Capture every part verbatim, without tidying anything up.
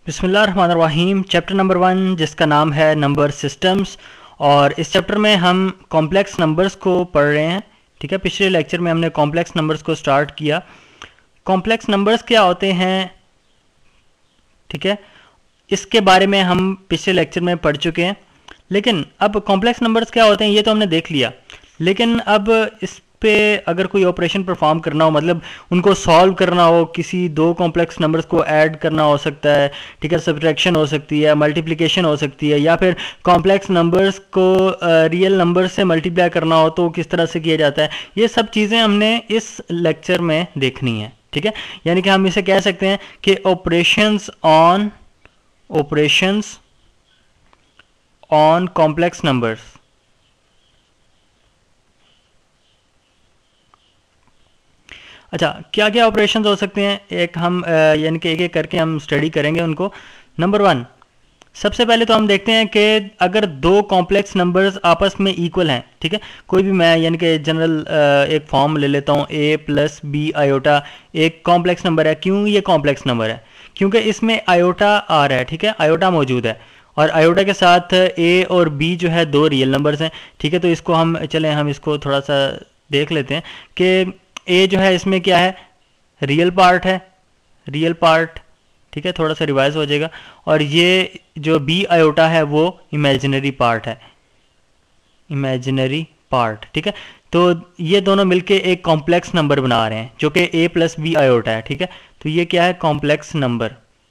बिस्मिल्लाहिर्रहमानिर्रहीम। Chapter number one जिसका नाम है नंबर सिस्टम्स, और इस चैप्टर में हम कॉम्प्लेक्स नंबर्स को पढ़ रहे हैं। ठीक है, पिछले लेक्चर में हमने कॉम्प्लेक्स नंबर्स को स्टार्ट किया। कॉम्प्लेक्स नंबर्स क्या होते हैं, ठीक है, इसके बारे में हम पिछले लेक्चर में पढ़ चुके हैं। लेकिन अब कॉम्प्लेक्स नंबर्स क्या होते हैं ये तो हमने देख लिया, लेकिन अब इस पे अगर कोई ऑपरेशन परफॉर्म करना हो, मतलब उनको सॉल्व करना हो, किसी दो कॉम्प्लेक्स नंबर्स को ऐड करना हो सकता है, ठीक है, सब्ट्रैक्शन हो सकती है, मल्टीप्लिकेशन हो सकती है, या फिर कॉम्प्लेक्स नंबर्स को रियल नंबर से मल्टीप्लाई करना हो तो किस तरह से किया जाता है, ये सब चीज़ें हमने इस लेक्चर में देखनी है। ठीक है, यानी कि हम इसे कह सकते हैं कि operations on operations on complex numbers. अच्छा, क्या क्या ऑपरेशंस हो सकते हैं, एक हम यानी कि एक एक करके हम स्टडी करेंगे उनको। नंबर वन, सबसे पहले तो हम देखते हैं कि अगर दो कॉम्प्लेक्स नंबर्स आपस में इक्वल हैं, ठीक है, कोई भी मैं यानी कि जनरल एक फॉर्म ले लेता हूँ, ए प्लस बी आयोटा एक कॉम्प्लेक्स नंबर है। क्यों ये कॉम्प्लेक्स नंबर है? क्योंकि इसमें आयोटा आ रहा है, ठीक है, आयोटा मौजूद है, और आयोटा के साथ ए और बी जो है दो रियल नंबर्स हैं। ठीक है, तो इसको हम चलें हम इसको थोड़ा सा देख लेते हैं कि ए जो है इसमें क्या है, रियल पार्ट है, रियल पार्ट, ठीक है, थोड़ा सा रिवाइज हो जाएगा, और ये जो बी आयोटा है वो इमेजिनरी पार्ट है, इमेजिनरी पार्ट। ठीक है, तो ये दोनों मिलके एक कॉम्प्लेक्स नंबर बना रहे हैं जो कि ए प्लस बी आयोटा है। ठीक है, तो ये क्या है, कॉम्प्लेक्स नंबर।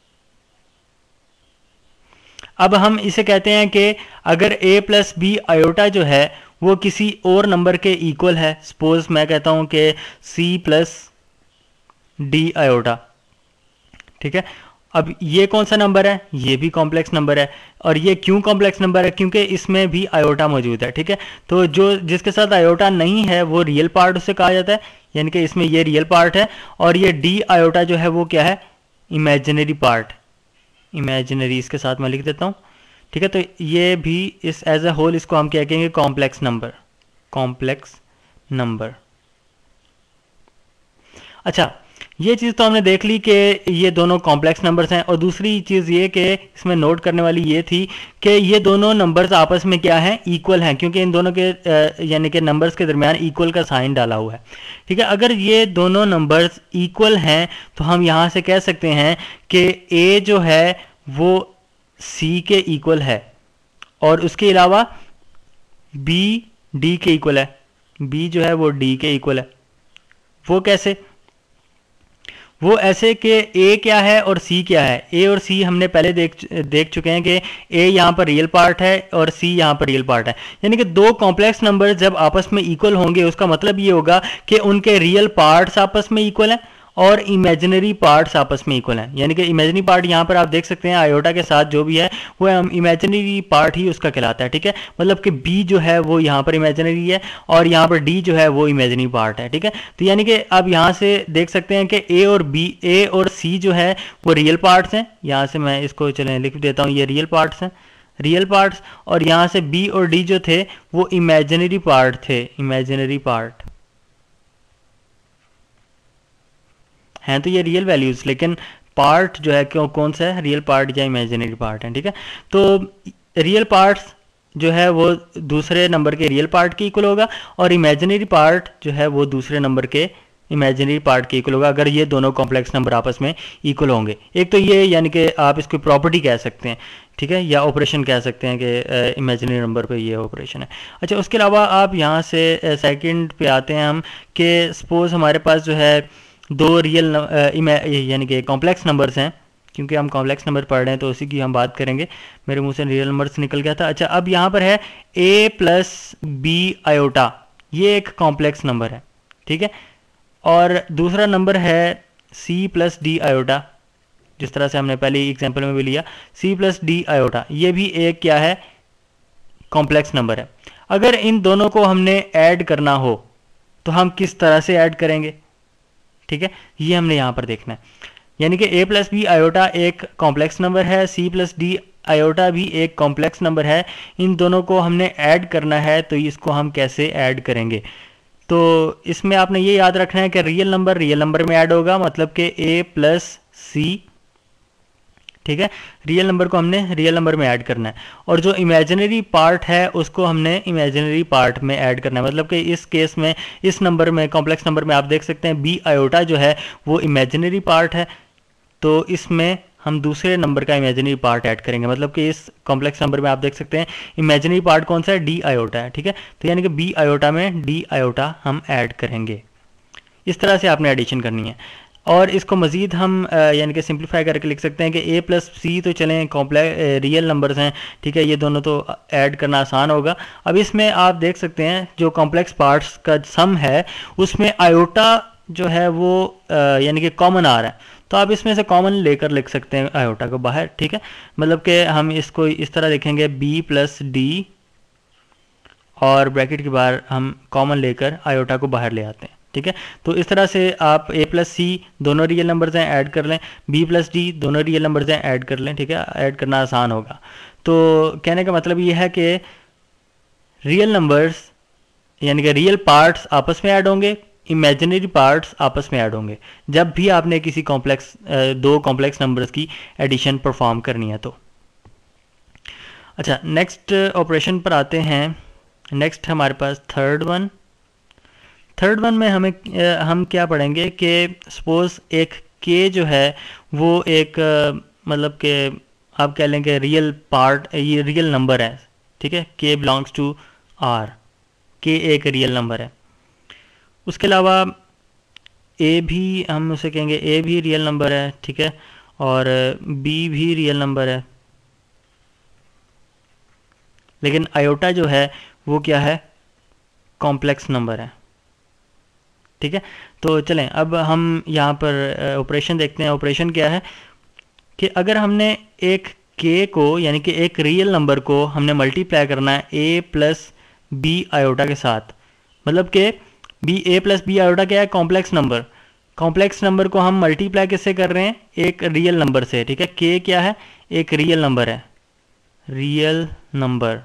अब हम इसे कहते हैं कि अगर ए प्लस बी आयोटा जो है वो किसी और नंबर के इक्वल है, सपोज मैं कहता हूं कि सी प्लस डी आयोटा, ठीक है, अब ये कौन सा नंबर है, ये भी कॉम्प्लेक्स नंबर है। और ये क्यों कॉम्प्लेक्स नंबर है? क्योंकि इसमें भी आयोटा मौजूद है। ठीक है, तो जो जिसके साथ आयोटा नहीं है वो रियल पार्ट उसे कहा जाता है, यानी कि इसमें ये रियल पार्ट है, और ये डी आयोटा जो है वो क्या है, इमेजिनरी पार्ट, इमेजिनरी, इसके साथ मैं लिख देता हूं। ठीक है, तो ये भी इस एज ए होल इसको हम क्या कहेंगे, कॉम्प्लेक्स नंबर, कॉम्प्लेक्स नंबर। अच्छा, ये चीज़ तो हमने देख ली कि ये दोनों कॉम्प्लेक्स नंबर्स हैं, और दूसरी चीज़ ये कि इसमें नोट करने वाली ये थी कि ये दोनों नंबर्स आपस में क्या हैं, इक्वल हैं, क्योंकि इन दोनों के यानी कि नंबर्स के दरमियान इक्वल का साइन डाला हुआ है। ठीक है, अगर ये दोनों नंबर्स इक्वल हैं तो हम यहाँ से कह सकते हैं कि ए जो है वो सी के इक्वल है, और उसके अलावा बी डी के इक्वल है, बी जो है वो डी के इक्वल है। वो कैसे? वो ऐसे कि ए क्या है और सी क्या है। ए और सी हमने पहले देख देख चुके हैं कि ए यहाँ पर रियल पार्ट है और सी यहाँ पर रियल पार्ट है, यानी कि दो कॉम्प्लेक्स नंबर जब आपस में इक्वल होंगे उसका मतलब ये होगा कि उनके रियल पार्ट्स आपस में इक्वल हैं और इमेजिनरी पार्ट्स आपस में इक्वल हैं। यानी कि इमेजिनरी पार्ट यहाँ पर आप देख सकते हैं आयोटा के साथ जो भी है वो इमेजिनरी पार्ट ही उसका कहलाता है। ठीक है, मतलब कि बी जो है वो यहाँ पर इमेजिनरी है और यहाँ पर डी जो है वो इमेजिनरी पार्ट है। ठीक है, तो यानी कि आप यहाँ से देख सकते हैं कि ए और बी, ए और सी जो है वो रियल पार्ट्स हैं। यहाँ से मैं इसको चलें लिख देता हूँ, ये रियल पार्ट्स हैं, रियल पार्ट्स, और यहाँ से बी और डी जो थे वो इमेजिनरी पार्ट थे, इमेजिनरी पार्ट हैं। तो ये रियल वैल्यूज, लेकिन पार्ट जो है क्यों कौन सा है, रियल पार्ट या इमेजिनरी पार्ट है। ठीक है, तो रियल पार्ट्स जो है वो दूसरे नंबर के रियल पार्ट के इक्वल होगा, और इमेजिनरी पार्ट जो है वो दूसरे नंबर के इमेजिनरी पार्ट के इक्वल होगा, अगर ये दोनों कॉम्प्लेक्स नंबर आपस में इक्वल होंगे। एक तो ये यानी कि आप इसको प्रॉपर्टी कह सकते हैं, ठीक है, या ऑपरेशन कह सकते हैं कि इमेजिनरी नंबर पे ये ऑपरेशन है। अच्छा, उसके अलावा आप यहाँ से सेकंड पे आते हैं हम कि सपोज हमारे पास जो है दो रियल यानी कि कॉम्प्लेक्स नंबर्स हैं, क्योंकि हम कॉम्प्लेक्स नंबर पढ़ रहे हैं तो उसी की हम बात करेंगे। मेरे मुंह से रियल नंबर्स निकल गया था। अच्छा, अब यहाँ पर है ए प्लस बी आयोटा, ये एक कॉम्प्लेक्स नंबर है, ठीक है, और दूसरा नंबर है सी प्लस डी आयोटा, जिस तरह से हमने पहले एग्जाम्पल में भी लिया, सी प्लस डी आयोटा, ये भी एक क्या है, कॉम्प्लेक्स नंबर है। अगर इन दोनों को हमने ऐड करना हो तो हम किस तरह से ऐड करेंगे? ठीक है, ये हमने यहाँ पर देखना है, यानी कि ए प्लस बी आयोटा एक कॉम्प्लेक्स नंबर है, सी प्लस डी आयोटा भी एक कॉम्प्लेक्स नंबर है, इन दोनों को हमने ऐड करना है, तो इसको हम कैसे ऐड करेंगे? तो इसमें आपने ये याद रखना है कि रियल नंबर रियल नंबर में ऐड होगा, मतलब कि ए प्लस सी ठीक है। रियल नंबर को हमने रियल नंबर में ऐड करना है, और जो इमेजिनरी पार्ट है उसको हमने इमेजिनरी पार्ट में ऐड करना है। मतलब कि इस केस में, इस नंबर में, कॉम्प्लेक्स नंबर में आप देख सकते हैं बी आयोटा जो है वो इमेजिनरी पार्ट है, तो इसमें हम दूसरे नंबर का इमेजिनरी पार्ट ऐड करेंगे। मतलब कि इस कॉम्प्लेक्स नंबर में आप देख सकते हैं इमेजिनरी पार्ट कौन सा है, डी आयोटा है, ठीक है। तो यानी कि बी आयोटा में डी आयोटा हम ऐड करेंगे। इस तरह से आपने एडिशन करनी है, और इसको मज़ीद हम यानी कि सिंप्लीफाई करके लिख सकते हैं कि ए प्लस सी तो चलें कॉम्प्लेक्स रियल नंबर्स हैं, ठीक है, ये दोनों तो ऐड करना आसान होगा। अब इसमें आप देख सकते हैं जो कॉम्प्लेक्स पार्ट्स का सम है उसमें आयोटा जो है वो यानी कि कॉमन आ रहा है, तो आप इसमें से कॉमन लेकर लिख सकते हैं आयोटा को बाहर, ठीक है। मतलब कि हम इसको इस तरह लिखेंगे बी प्लस डी, और ब्रैकेट के बाहर हम कॉमन लेकर आयोटा को बाहर ले आते हैं, ठीक है। तो इस तरह से आप a प्लस सी दोनों रियल नंबर्स हैं ऐड कर लें, b प्लस डी दोनों रियल नंबर्स हैं ऐड कर लें, ठीक है, ऐड करना आसान होगा। तो कहने का मतलब ये है कि रियल नंबर्स यानी कि रियल पार्ट्स आपस में ऐड होंगे, इमेजिनरी पार्ट्स आपस में ऐड होंगे जब भी आपने किसी कॉम्प्लेक्स दो कॉम्प्लेक्स नंबर्स की एडिशन परफॉर्म करनी है। तो अच्छा, नेक्स्ट ऑपरेशन पर आते हैं। नेक्स्ट हमारे पास थर्ड वन थर्ड वन में हमें हम क्या पढ़ेंगे कि सपोज एक के जो है वो एक मतलब कि आप कह लें कि रियल पार्ट, ये रियल नंबर है, ठीक है, के बिलोंग्स टू आर, के एक रियल नंबर है। उसके अलावा ए भी, हम उसे कहेंगे ए भी रियल नंबर है, ठीक है, और बी भी रियल नंबर है, लेकिन आयोटा जो है वो क्या है, कॉम्प्लेक्स नंबर है, ठीक है। तो चलें अब हम यहाँ पर ऑपरेशन देखते हैं। ऑपरेशन क्या है कि अगर हमने एक के को यानी कि एक रियल नंबर को हमने मल्टीप्लाई करना है ए प्लस बी आयोटा के साथ, मतलब कि B A plus B iota क्या है, कॉम्प्लेक्स नंबर। कॉम्प्लेक्स नंबर को हम मल्टीप्लाई किससे कर रहे हैं, एक रियल नंबर से, ठीक है। के क्या है, एक रियल नंबर है, रियल नंबर,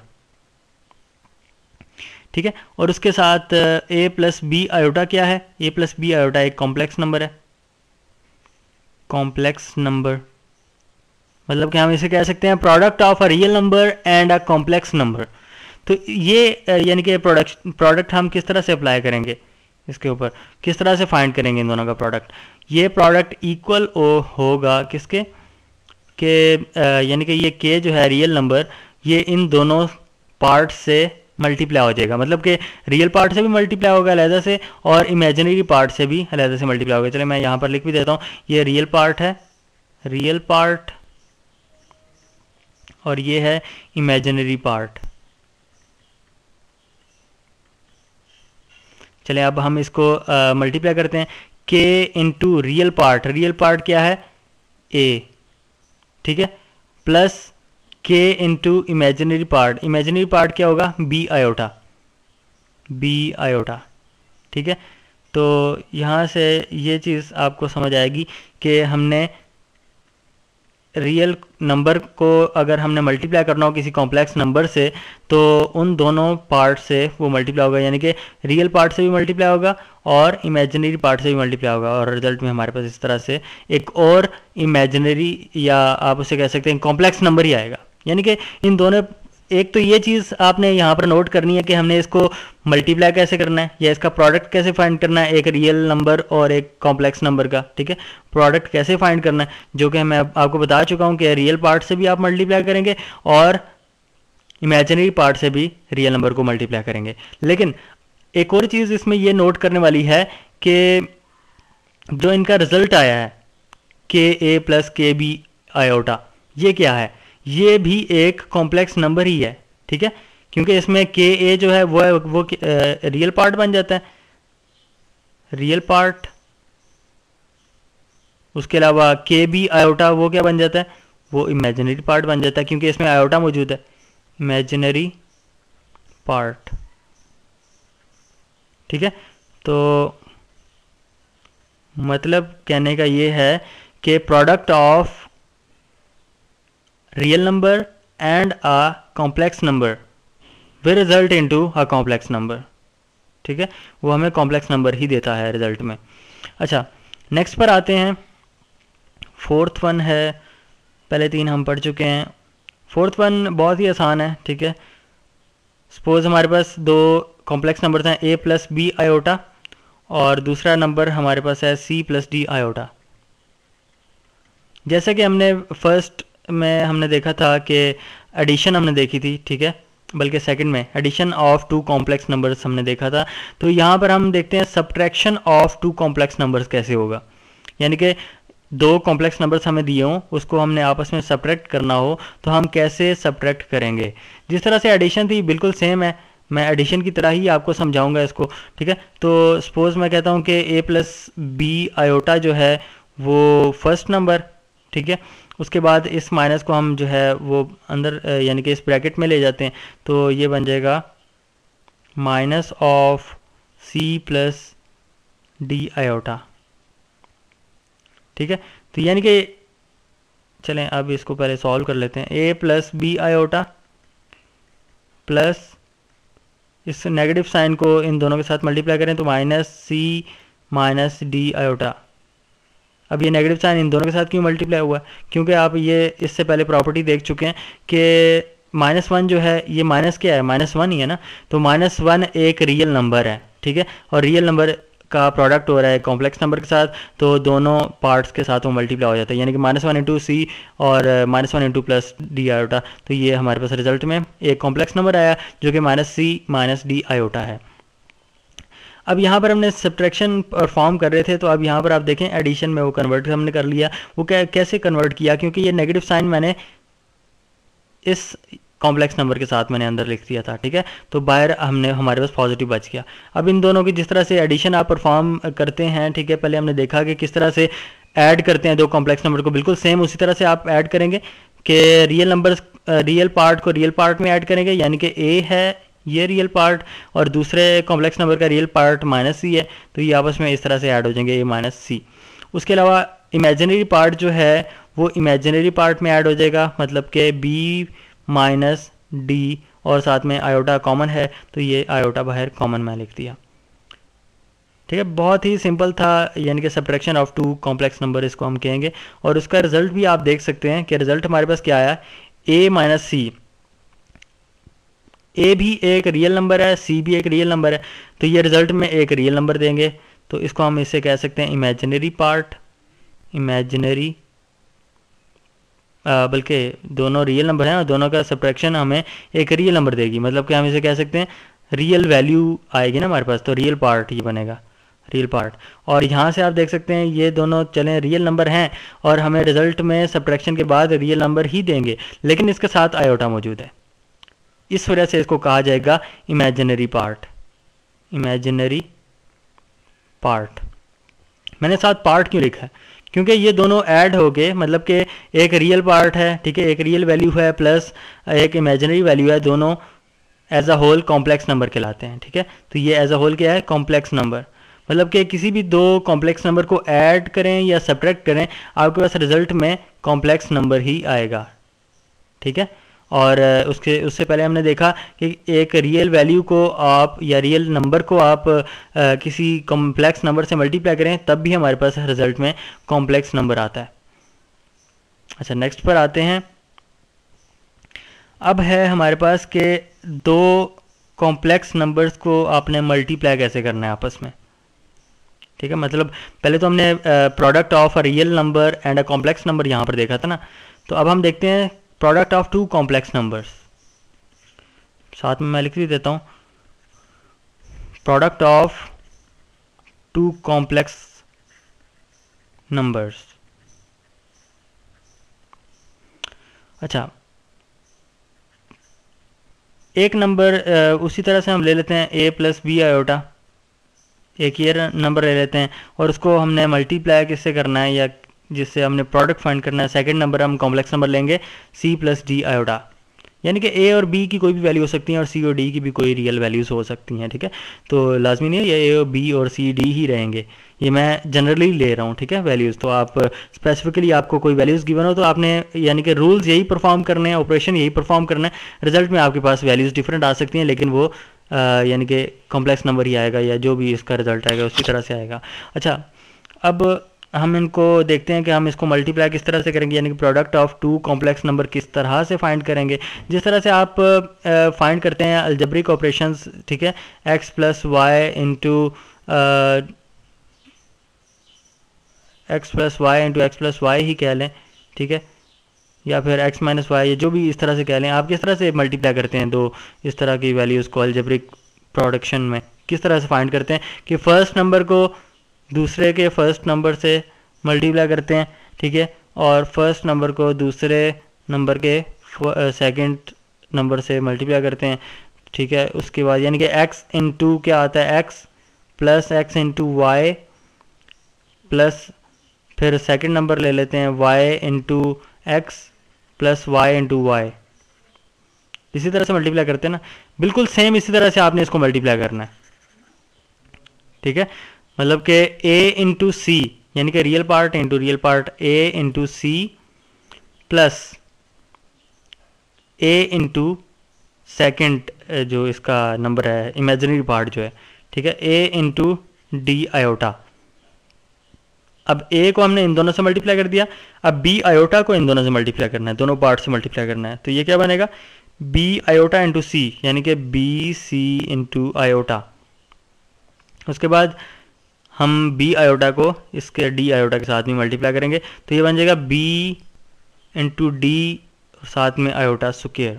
ठीक है। और उसके साथ a प्लस बी आयोटा क्या है, a प्लस बी आयोटा एक कॉम्प्लेक्स नंबर है, कॉम्प्लेक्स नंबर मतलब कि हम इसे कह सकते हैं product of a real number and a complex number. तो ये यानी कि प्रोडक्ट प्रोडक्ट हम किस तरह से अप्लाई करेंगे, इसके ऊपर किस तरह से फाइंड करेंगे इन दोनों का प्रोडक्ट। ये प्रोडक्ट इक्वल होगा किसके, के यानी कि ये के जो है रियल नंबर, ये इन दोनों पार्ट से मल्टीप्लाई हो जाएगा। मतलब कि रियल पार्ट से भी मल्टीप्लाई होगा अलहदा से, और इमेजिनरी पार्ट से भी अलहदा से मल्टीप्लाई होगा। चलिए मैं यहाँ पर लिख भी देता हूँ, ये रियल पार्ट है, रियल पार्ट, और ये है इमेजिनरी पार्ट। चलिए अब हम इसको मल्टीप्लाई करते हैं, K into real part, real part क्या है, ए, ठीक है, plus K into imaginary part, imaginary part क्या होगा, बी आयोटा, बी आयोटा, ठीक है। तो यहाँ से ये चीज़ आपको समझ आएगी कि हमने रियल नंबर को अगर हमने मल्टीप्लाई करना हो किसी कॉम्प्लेक्स नंबर से, तो उन दोनों पार्ट से वो मल्टीप्लाई होगा, यानी कि रियल पार्ट से भी मल्टीप्लाई होगा और इमेजिनरी पार्ट से भी मल्टीप्लाई होगा, और रिजल्ट में हमारे पास इस तरह से एक और इमेजिनरी या आप उसे कह सकते हैं कॉम्प्लेक्स नंबर ही आएगा। यानी कि इन दोनों, एक तो ये चीज़ आपने यहाँ पर नोट करनी है कि हमने इसको मल्टीप्लाई कैसे करना है या इसका प्रोडक्ट कैसे फाइंड करना है, एक रियल नंबर और एक कॉम्प्लेक्स नंबर का, ठीक है, प्रोडक्ट कैसे फाइंड करना है, जो कि मैं आपको बता चुका हूँ कि रियल पार्ट से भी आप मल्टीप्लाई करेंगे और इमेजिनरी पार्ट से भी रियल नंबर को मल्टीप्लाई करेंगे। लेकिन एक और चीज़ इसमें ये नोट करने वाली है कि जो इनका रिजल्ट आया है K A plus K B iota, ये क्या है, ये भी एक कॉम्प्लेक्स नंबर ही है, ठीक है, क्योंकि इसमें के ए जो है वो वो रियल पार्ट बन जाता है, रियल पार्ट। उसके अलावा के बी आयोटा वो क्या बन जाता है, वो इमेजिनरी पार्ट बन जाता है, क्योंकि इसमें आयोटा मौजूद है, इमेजिनरी पार्ट, ठीक है। तो मतलब कहने का ये है कि product of real number and a complex number will result into a complex number, ठीक है, वो हमें कॉम्प्लेक्स नंबर ही देता है रिजल्ट में। अच्छा, नेक्स्ट पर आते हैं, फोर्थ वन है पहले तीन हम पढ़ चुके हैं। फोर्थ वन बहुत ही आसान है, ठीक है। सपोज हमारे पास दो कॉम्प्लेक्स नंबर्स हैं ए प्लस बी आयोटा और दूसरा नंबर हमारे पास है सी प्लस डी आयोटा। जैसे कि हमने फर्स्ट में हमने देखा था कि एडिशन हमने देखी थी, ठीक है, बल्कि सेकंड में addition of two complex numbers हमने देखा था। तो यहाँ पर हम देखते हैं subtraction of two complex numbers कैसे होगा। यानी कि दो कॉम्प्लेक्स नंबर्स हमें दिए हों, उसको हमने आपस में सब्ट्रैक्ट करना हो तो हम कैसे सब्ट्रैक्ट करेंगे। जिस तरह से एडिशन थी बिल्कुल सेम है, मैं एडिशन की तरह ही आपको समझाऊंगा इसको, ठीक है। तो सपोज मैं कहता हूँ कि ए प्लस बी आयोटा जो है वो फर्स्ट नंबर, ठीक है, उसके बाद इस माइनस को हम जो है वो अंदर यानी कि इस ब्रैकेट में ले जाते हैं, तो ये बन जाएगा minus of C plus D iota, ठीक है। तो यानी कि चलें अब इसको पहले सॉल्व कर लेते हैं। A plus B iota plus इस नेगेटिव साइन को इन दोनों के साथ मल्टीप्लाई करें तो minus C minus D iota. अब ये नेगेटिव साइन इन दोनों के साथ क्यों मल्टीप्लाई हुआ? क्योंकि आप ये इससे पहले प्रॉपर्टी देख चुके हैं कि माइनस वन जो है ये माइनस क्या है, माइनस वन ही है ना। तो माइनस वन एक रियल नंबर है, ठीक है, और रियल नंबर का प्रोडक्ट हो रहा है कॉम्प्लेक्स नंबर के साथ, तो दोनों पार्ट्स के साथ वो मल्टीप्लाई हो जाता है, यानी कि माइनस वन इंटू सी और minus one into plus D iota. तो ये हमारे पास रिजल्ट में एक कॉम्प्लेक्स नंबर आया जो कि minus C minus D iota है। अब यहाँ पर हमने सब्ट्रैक्शन परफॉर्म कर रहे थे, तो अब यहाँ पर आप देखें एडिशन में वो कन्वर्ट हमने कर लिया। वो कै, कैसे कन्वर्ट किया? क्योंकि ये नेगेटिव साइन मैंने इस कॉम्प्लेक्स नंबर के साथ मैंने अंदर लिख दिया था, ठीक है, तो बाहर हमने हमारे पास पॉजिटिव बच गया। अब इन दोनों की जिस तरह से एडिशन आप परफॉर्म करते हैं, ठीक है, पहले हमने देखा कि किस तरह से ऐड करते हैं दो कॉम्प्लेक्स नंबर को, बिल्कुल सेम उसी तरह से आप ऐड करेंगे कि रियल नंबर रियल पार्ट को रियल पार्ट में ऐड करेंगे, यानी कि ए है ये रियल पार्ट और दूसरे कॉम्प्लेक्स नंबर का रियल पार्ट माइनस सी है, तो ये आपस में इस तरह से ऐड हो जाएंगे ए माइनस सी। उसके अलावा इमेजिनरी पार्ट जो है वो इमेजिनरी पार्ट में ऐड हो जाएगा, मतलब कि बी माइनस डी और साथ में आयोटा कॉमन है, तो ये आयोटा बाहर कॉमन में लिख दिया, ठीक है। बहुत ही सिंपल था, यानी कि subtraction of two complex number इसको हम कहेंगे। और उसका रिजल्ट भी आप देख सकते हैं कि रिजल्ट हमारे पास क्या आया, ए माइनस सी। ए भी एक रियल नंबर है, सी भी एक रियल नंबर है, तो ये रिजल्ट में एक रियल नंबर देंगे, तो इसको हम इससे कह सकते हैं इमेजिनरी पार्ट, इमेजिनरी बल्कि दोनों रियल नंबर हैं और दोनों का सब्ट्रैक्शन हमें एक रियल नंबर देगी, मतलब कि हम इसे कह सकते हैं रियल वैल्यू आएगी ना हमारे पास, तो रियल पार्ट ये बनेगा, रियल पार्ट। और यहाँ से आप देख सकते हैं ये दोनों चलें रियल नंबर हैं और हमें रिजल्ट में सब्ट्रैक्शन के बाद रियल नंबर ही देंगे, लेकिन इसके साथ आयोटा मौजूद है, इस वजह से इसको कहा जाएगा इमेजिनरी पार्ट, इमेजिनरी पार्ट। मैंने साथ पार्ट क्यों लिखा है? क्योंकि ये दोनों ऐड हो गए, मतलब कि एक रियल पार्ट है, ठीक है, एक रियल वैल्यू है प्लस एक इमेजिनरी वैल्यू है, दोनों as a whole complex number कहलाते हैं, ठीक है। तो ये एज अ होल क्या है, कॉम्प्लेक्स नंबर, मतलब कि किसी भी दो कॉम्प्लेक्स नंबर को ऐड करें या सब्ट्रैक्ट करें आपके पास रिजल्ट में कॉम्प्लेक्स नंबर ही आएगा, ठीक है। और उसके उससे पहले हमने देखा कि एक रियल वैल्यू को आप या रियल नंबर को आप आ, किसी कॉम्प्लेक्स नंबर से मल्टीप्लाई करें तब भी हमारे पास रिजल्ट में कॉम्प्लेक्स नंबर आता है। अच्छा, नेक्स्ट पर आते हैं। अब है हमारे पास के दो कॉम्प्लेक्स नंबर्स को आपने मल्टीप्लाई कैसे करना है आपस में, ठीक है। मतलब पहले तो हमने product of a real number and a complex number यहाँ पर देखा था ना, तो अब हम देखते हैं product of two complex numbers. साथ में मैं लिख भी देता हूँ, product of two complex numbers. अच्छा, एक नंबर उसी तरह से हम ले लेते हैं ए प्लस बी आयोटा, एक ये नंबर ले लेते हैं और उसको हमने मल्टीप्लाई किससे करना है या जिससे हमने प्रोडक्ट फाइंड करना है। सेकंड नंबर हम कॉम्प्लेक्स नंबर लेंगे सी प्लस डी आयोटा, यानी कि ए और बी की कोई भी वैल्यू हो सकती है और सी और डी की भी कोई रियल वैल्यूज हो सकती हैं, ठीक है। तो लाजमी नहीं है ये ए और बी और सी डी ही रहेंगे, ये मैं जनरली ले रहा हूँ, ठीक है, वैल्यूज़। तो आप स्पेसिफिकली आपको कोई वैल्यूज़ गिवन हो तो आपने यानी कि रूल्स यही परफॉर्म करने हैं, ऑपरेशन यही परफॉर्म करना है। रिजल्ट में आपके पास वैल्यूज़ डिफरेंट आ सकती हैं, लेकिन वो यानी कि कॉम्प्लेक्स नंबर ही आएगा या जो भी इसका रिजल्ट आएगा उसी तरह से आएगा। अच्छा, अब हम इनको देखते हैं कि हम इसको मल्टीप्लाई किस तरह से करेंगे, यानी कि product of two complex number किस तरह से फाइंड करेंगे। जिस तरह से आप फाइंड करते हैं अलजेब्रिक ऑपरेशंस, ठीक है, X plus Y into X plus Y into X plus Y ही कह लें, ठीक है, या फिर x माइनस वाई, जो भी इस तरह से कह लें। आप किस तरह से मल्टीप्लाई करते हैं दो इस तरह की वैल्यूज़ को अलजेब्रिक प्रोडक्शन में, किस तरह से फाइंड करते हैं कि फर्स्ट नंबर को दूसरे के फर्स्ट नंबर से मल्टीप्लाई करते हैं, ठीक है, और फर्स्ट नंबर को दूसरे नंबर के सेकंड नंबर से मल्टीप्लाई करते हैं, ठीक है। उसके बाद यानी कि x इंटू क्या आता है, x plus X into Y plus फिर सेकंड नंबर ले लेते हैं y into X plus Y into Y, इसी तरह से मल्टीप्लाई करते हैं ना। बिल्कुल सेम इसी तरह से आपने इसको मल्टीप्लाई करना है, ठीक है। मतलब कि a इंटू सी, यानी कि real part into real part, a into C plus a into second जो इसका नंबर है इमेजिनरी पार्ट जो है, ठीक है, a इंटू डी आयोटा। अब a को हमने इन दोनों से मल्टीप्लाई कर दिया, अब b आयोटा को इन दोनों से मल्टीप्लाई करना है, दोनों पार्ट से मल्टीप्लाई करना है। तो ये क्या बनेगा, b आयोटा इंटू सी, यानी कि b c इंटू आयोटा। उसके बाद हम b आयोटा को इसके d आयोटा के साथ में मल्टीप्लाई करेंगे, तो ये बन जाएगा b इंटू डी साथ में आयोटा स्क्वायर।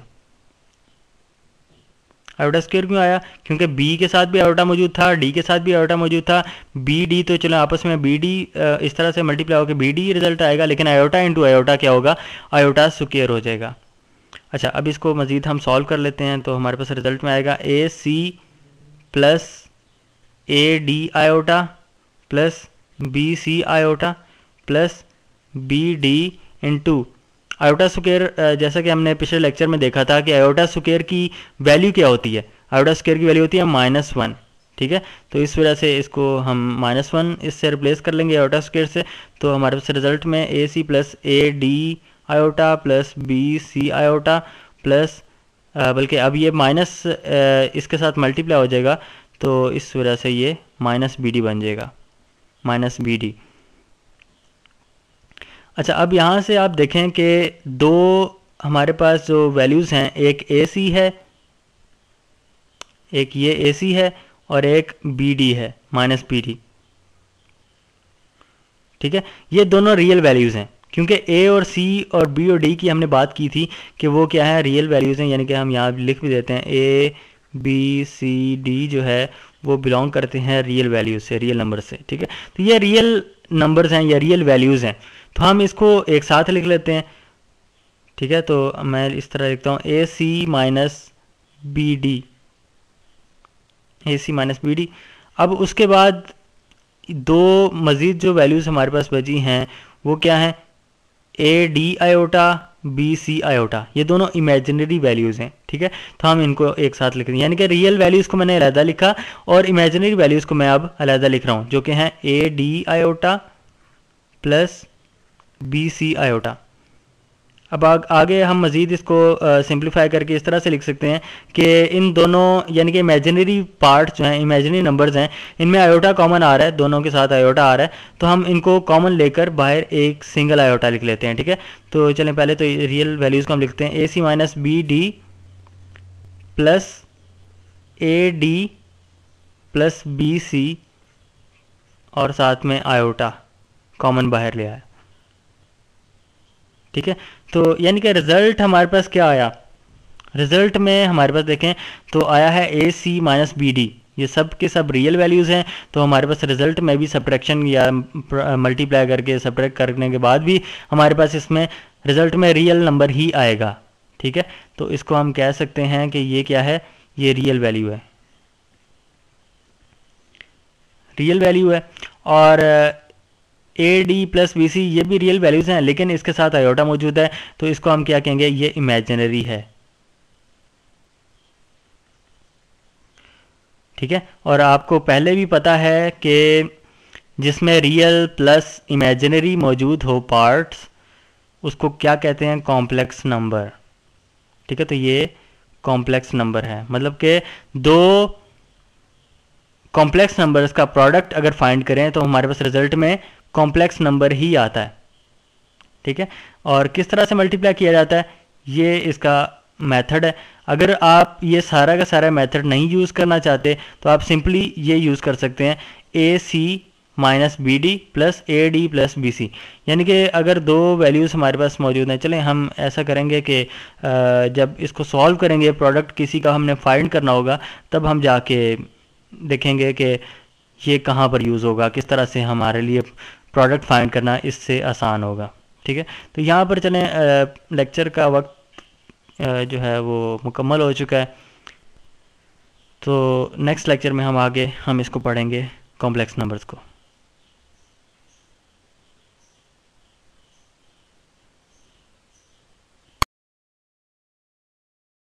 आयोटा स्क्वायर क्यों आया, क्योंकि b के साथ भी आयोटा मौजूद था, d के साथ भी आयोटा मौजूद था, बी डी तो चलो आपस में बी डी इस तरह से मल्टीप्लाई होकर बी डी रिजल्ट आएगा, लेकिन आयोटा इंटू आयोटा क्या होगा, आयोटा स्क्वायर हो जाएगा। अच्छा, अब इसको मज़ीद हम सॉल्व कर लेते हैं, तो हमारे पास रिजल्ट में आएगा A C plus A D iota plus B C iota plus B D into iota square. जैसा कि हमने पिछले लेक्चर में देखा था कि आयोटा स्क्वायर की वैल्यू क्या होती है, आयोटा स्क्वायर की वैल्यू होती है माइनस वन, ठीक है। तो इस वजह से इसको हम माइनस वन इससे रिप्लेस कर लेंगे आयोटा स्क्वायर से, तो हमारे पास रिजल्ट में A C plus A D iota plus B C iota plus, बल्कि अब ये माइनस इसके साथ मल्टीप्लाई हो जाएगा, तो इस वजह से ये माइनस बी डी बन जाएगा, माइनस बी डी। अच्छा, अब यहाँ से आप देखें कि दो हमारे पास जो वैल्यूज़ हैं, एक ए सी है, एक ये ए सी है और एक बी डी है, माइनस बी डी, ठीक है। ये दोनों रियल वैल्यूज़ हैं, क्योंकि ए और सी और बी और डी की हमने बात की थी कि वो क्या है, रियल वैल्यूज़ हैं, यानी कि हम यहाँ लिख भी देते हैं ए बी सी डी जो है वो बिलोंग करते हैं रियल वैल्यूज से, रियल नंबर से, ठीक है। तो ये रियल नंबर्स हैं या रियल वैल्यूज़ हैं, तो हम इसको एक साथ लिख लेते हैं, ठीक है। तो मैं इस तरह लिखता हूँ A C minus B D, A C minus B D. अब उसके बाद दो मज़ीद जो वैल्यूज़ हमारे पास बची हैं वो क्या हैं, A D iota B C iota, ये दोनों इमेजिनरी वैल्यूज़ हैं, ठीक है। तो हम इनको एक साथ लिख रहे हैं, यानी कि रियल वैल्यूज़ को मैंने अलहदा लिखा और इमेजिनरी वैल्यूज़ को मैं अब अलहदा लिख रहा हूँ, जो कि हैं A D iota plus B C iota. अब आग, आगे हम मज़ीद इसको सिंप्लीफाई करके इस तरह से लिख सकते हैं कि इन दोनों यानी कि इमेजिनरी पार्ट जो हैं, इमेजिनरी नंबर्स हैं, इनमें आयोटा कॉमन आ रहा है, दोनों के साथ आयोटा आ रहा है, तो हम इनको कॉमन लेकर बाहर एक सिंगल आयोटा लिख लेते हैं, ठीक है। तो चलें पहले तो रियल वैल्यूज़ को हम लिखते हैं, A C minus B D plus A D plus B C और साथ में आयोटा कॉमन बाहर ले आया, ठीक है। तो यानी कि रिज़ल्ट हमारे पास क्या आया, रिज़ल्ट में हमारे पास देखें तो आया है A C minus B D, ये सब के सब रियल वैल्यूज़ हैं, तो हमारे पास रिज़ल्ट में भी सब्ट्रैक्शन या मल्टीप्लाई करके सब्ट्रैक्ट करने के बाद भी हमारे पास इसमें रिज़ल्ट में रियल नंबर ही आएगा, ठीक है। तो इसको हम कह सकते हैं कि ये क्या है, ये रियल वैल्यू है, रियल वैल्यू है। और A D plus B C ये भी रियल वैल्यूज़ हैं, लेकिन इसके साथ आयोटा मौजूद है, तो इसको हम क्या कहेंगे, ये इमेजिनरी है, ठीक है। और आपको पहले भी पता है कि जिसमें रियल प्लस इमेजिनरी मौजूद हो पार्ट्स, उसको क्या कहते हैं, कॉम्प्लेक्स नंबर, ठीक है। तो ये कॉम्प्लेक्स नंबर है, मतलब कि दो कॉम्प्लेक्स नंबर्स का प्रोडक्ट अगर फाइंड करें तो हमारे पास रिजल्ट में कॉम्प्लेक्स नंबर ही आता है, ठीक है। और किस तरह से मल्टीप्लाई किया जाता है, ये इसका मेथड है। अगर आप ये सारा का सारा मेथड नहीं यूज़ करना चाहते तो आप सिंपली ये यूज़ कर सकते हैं A C minus B D plus A D plus B C. यानी कि अगर दो वैल्यूज़ हमारे पास मौजूद हैं, चलें हम ऐसा करेंगे कि जब इसको सॉल्व करेंगे, प्रोडक्ट किसी का हमने फाइंड करना होगा, तब हम जाके देखेंगे कि ये कहाँ पर यूज़ होगा, किस तरह से हमारे लिए प्रोडक्ट फाइंड करना इससे आसान होगा, ठीक है। तो यहाँ पर चलें, लेक्चर का वक्त जो है वो मुकम्मल हो चुका है। तो नेक्स्ट लेक्चर में हम आगे हम इसको पढ़ेंगे कॉम्प्लेक्स नंबर्स को।